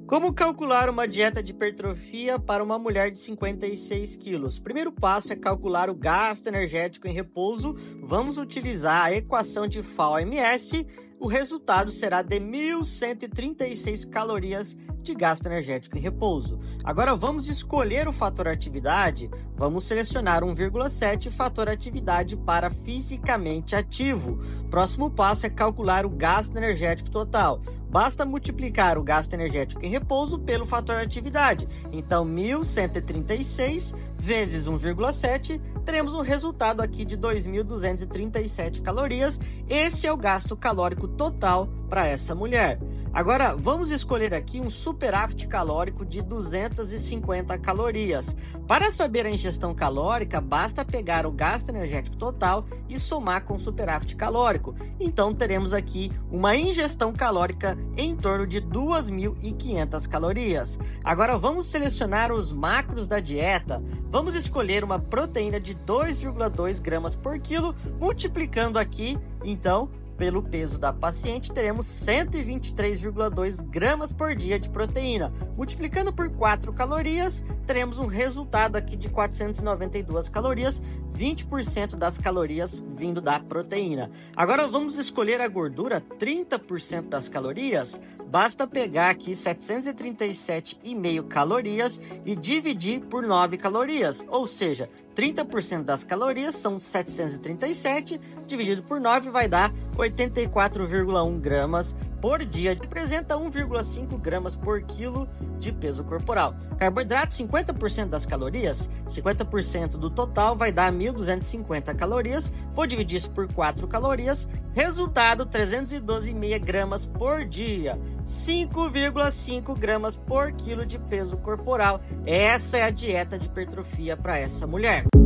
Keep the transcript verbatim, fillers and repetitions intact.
Como calcular uma dieta de hipertrofia para uma mulher de cinquenta e seis quilos? Primeiro passo é calcular o gasto energético em repouso. Vamos utilizar a equação de F A O M S. O resultado será de mil cento e trinta e seis calorias de gasto energético em repouso. Agora vamos escolher o fator atividade. Vamos selecionar um vírgula sete fator atividade para fisicamente ativo. Próximo passo é calcular o gasto energético total. Basta multiplicar o gasto energético em repouso pelo fator atividade. Então, mil cento e trinta e seis vezes um vírgula sete, teremos um resultado aqui de dois mil duzentos e trinta e sete calorias. Esse é o gasto calórico total para essa mulher. Agora, vamos escolher aqui um superávit calórico de duzentas e cinquenta calorias. Para saber a ingestão calórica, basta pegar o gasto energético total e somar com o superávit calórico. Então, teremos aqui uma ingestão calórica em torno de duas mil e quinhentas calorias. Agora, vamos selecionar os macros da dieta. Vamos escolher uma proteína de dois vírgula dois gramas por quilo, multiplicando aqui, então, pelo peso da paciente, teremos cento e vinte e três vírgula dois gramas por dia de proteína. Multiplicando por quatro calorias, teremos um resultado aqui de quatrocentas e noventa e duas calorias, vinte por cento das calorias vindo da proteína. Agora vamos escolher a gordura, trinta por cento das calorias. Basta pegar aqui setecentas e trinta e sete vírgula cinco calorias e dividir por nove calorias, ou seja, trinta por cento das calorias são setecentas e trinta e sete, dividido por nove vai dar oitenta e quatro vírgula um gramas por dia, representa um vírgula cinco gramas por quilo de peso corporal. Carboidrato, cinquenta por cento das calorias, cinquenta por cento do total vai dar mil duzentas e cinquenta calorias, vou dividir isso por quatro calorias, resultado trezentos e doze vírgula cinco gramas por dia, cinco vírgula cinco gramas por quilo de peso corporal. Essa é a dieta de hipertrofia para essa mulher.